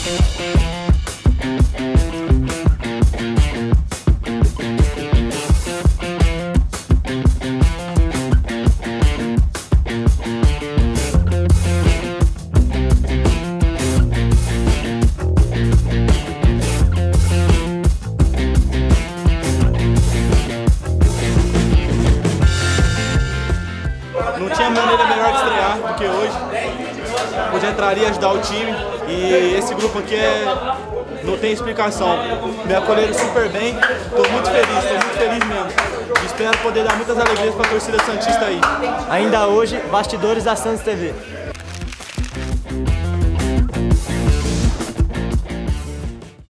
Não tinha maneira melhor de estrear do que hoje. Hoje entraria ajudar o time e esse grupo aqui não tem explicação. Me acolheram super bem, estou muito feliz mesmo. Espero poder dar muitas alegrias para a torcida santista aí. Ainda hoje, bastidores da Santos TV.